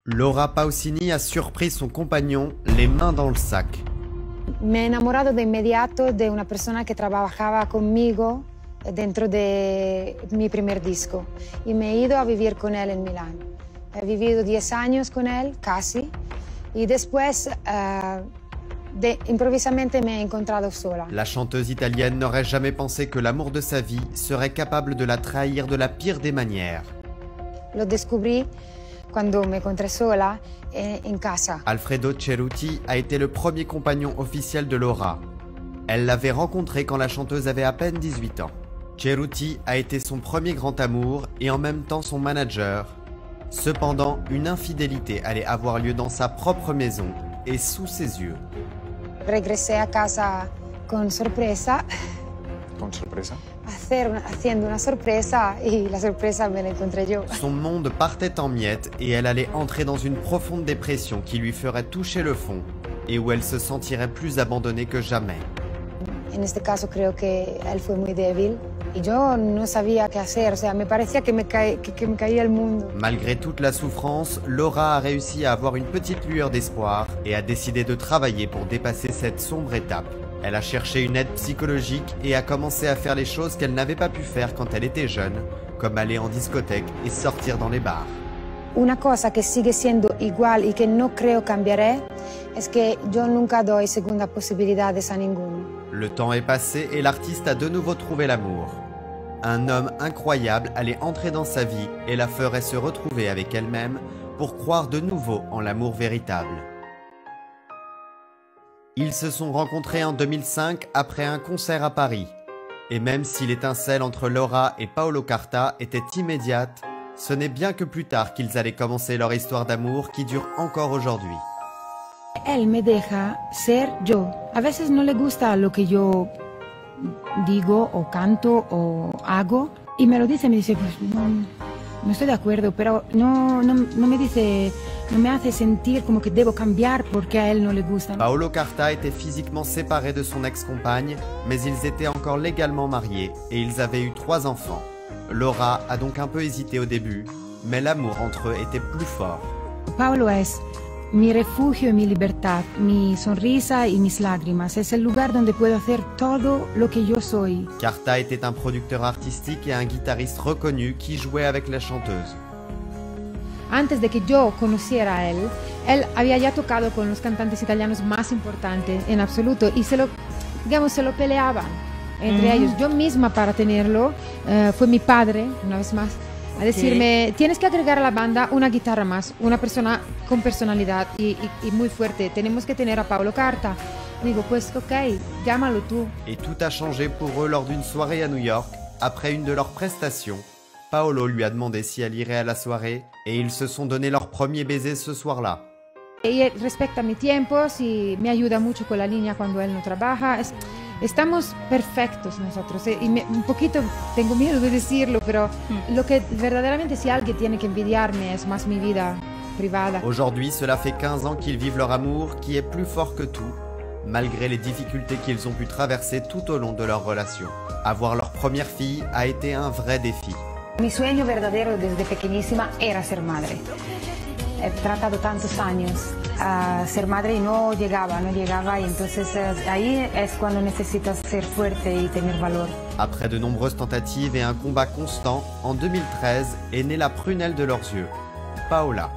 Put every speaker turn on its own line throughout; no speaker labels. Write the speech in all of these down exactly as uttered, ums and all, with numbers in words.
Laura Pausini a surpris son compagnon les mains dans le sac.
Me he enamorado de inmediato de una persona que trabajaba conmigo dentro de mi primer disco y me he ido a vivir con él en Milán. He vivido diez años con él, casi, y después uh, de, improvisamente me he encontrado sola.
La chanteuse italienne n'aurait jamais pensé que l'amour de sa vie serait capable de la trahir de la pire des manières.
Lo descubrí cuando me encontré sola en casa.
Alfredo Cerruti a été le premier compagnon officiel de Laura. Elle l'avait rencontré quand la chanteuse avait à peine dix-huit ans. Cerruti a été son premier grand amour et en même temps son manager. Cependant, une infidélité allait avoir lieu dans sa propre maison et sous ses yeux.
Regresé a casa con sorpresa.
¿Con sorpresa?
Hacer una, haciendo una sorpresa y la sorpresa me la encontré yo.
Son monde partait en miettes et elle allait entrer dans une profonde dépression qui lui ferait toucher le fond et où elle se sentirait plus abandonnée que jamais.
En este caso creo que él fue muy débil y yo no sabía qué hacer, o sea, me parecía que me, cae, que, que me caía el mundo.
Malgré toute la souffrance, Laura a réussi à avoir une petite lueur d'espoir et a décidé de travailler pour dépasser cette sombre étape. Elle a cherché une aide psychologique et a commencé à faire les choses qu'elle n'avait pas pu faire quand elle était jeune, comme aller en discothèque et sortir dans les bars.
Una cosa que sigue siendo igual y que no creo cambiaré es que yo nunca doy segunda posibilidades a ninguno.
Le temps est passé et l'artiste a de nouveau trouvé l'amour. Un homme incroyable allait entrer dans sa vie et la ferait se retrouver avec elle-même pour croire de nouveau en l'amour véritable. Ils se sont rencontrés en deux mille cinq après un concert à Paris. Et même si l'étincelle entre Laura et Paolo Carta était immédiate, ce n'est bien que plus tard qu'ils allaient commencer leur histoire d'amour qui dure encore aujourd'hui.
Él me deja ser yo. A veces no le gusta lo que yo digo o canto o hago y me lo dice, me dice, pues no, no estoy de acuerdo, pero no, no, no me dice, no me hace sentir como que debo cambiar porque a él no le gusta.
Paolo Carta était physiquement séparé de son ex-compagne, mais ils étaient encore légalement mariés et ils avaient eu trois enfants. Laura a donc un peu hésité au début, mais l'amour entre eux était plus fort.
Paolo es mi refugio y mi libertad, mi sonrisa y mis lágrimas. Es el lugar donde puedo hacer todo lo que yo soy.
Carta était un producteur artistique et un guitariste reconnu qui jouait avec la chanteuse.
Antes de que yo conociera a él, él había ya tocado con los cantantes italianos más importantes en absoluto y se lo, digamos, se lo peleaban entre mm. ellos. Yo misma para tenerlo, uh, fue mi padre, una vez más, a decirme, sí. Tienes que agregar a la banda una guitarra más, una persona con personalidad y, y, y muy fuerte. Tenemos que tener a Paolo Carta. Digo, pues ok, llámalo tú.
Et tout a changé pour eux lors d'une soirée à New York. Après une de leurs prestations, Paolo lui a demandé si elle irait à la soirée et ils se sont donné leur premier baiser ce soir-là.
Y él respeta mi tiempo, si me ayuda mucho con la línea cuando él no trabaja. Es, Estamos perfectos nosotros, eh, y me, un poquito tengo miedo de decirlo, pero mm. lo que verdaderamente si alguien tiene que envidiarme es más mi vida privada.
Aujourd'hui, cela fait quinze ans qu'ils vivent leur amour qui est plus fort que tout, malgré les difficultés qu'ils ont pu traverser tout au long de leur relation. Avoir leur première fille a été un vrai défi.
Mi sueño verdadero desde pequeñísima era ser madre. He tratado tantos años a ser madre y no llegaba, no llegaba y entonces ahí es cuando necesitas ser fuerte y tener valor.
Après de nombreuses tentatives et un combat constant, en deux mille treize est née la prunelle de leurs yeux, Paola.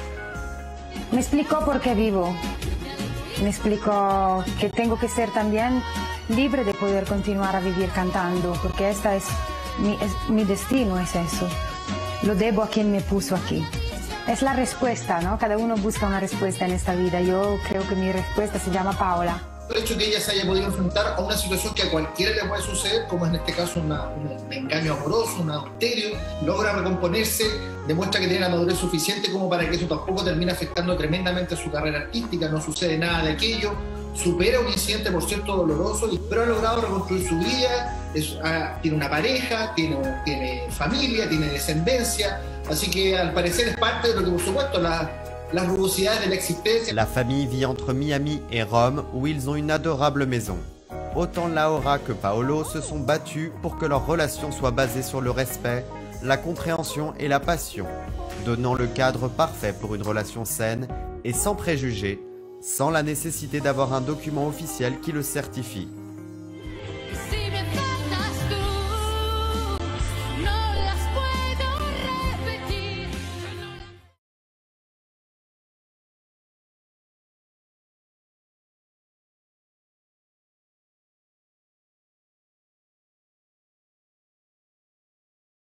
Me explicó por qué vivo. Me explicó que tengo que ser también libre de poder continuar a vivir cantando, porque esta es mi, es, mi destino, es eso. Lo debo a quien me puso aquí. Es la respuesta, ¿no? Cada uno busca una respuesta en esta vida. Yo creo que mi respuesta se llama Paola.
El hecho de que ella se haya podido enfrentar a una situación que a cualquiera le puede suceder, como en este caso una, un engaño amoroso, un adulterio, logra recomponerse, demuestra que tiene la madurez suficiente como para que eso tampoco termine afectando tremendamente su carrera artística, no sucede nada de aquello, supera un incidente, por cierto, doloroso, pero ha logrado reconstruir su vida, es, ah, tiene una pareja, tiene, tiene familia, tiene descendencia, así que al parecer es parte de lo que, por supuesto, la... las rugosidades de la existencia.
La famille vit entre Miami et Rome où ils ont une adorable maison. Autant Laura que Paolo se sont battus pour que leur relation soit basée sur le respect, la compréhension et la passion. donnant le cadre parfait pour une relation saine et sans préjugés, sans la nécessité d'avoir un document officiel qui le certifie.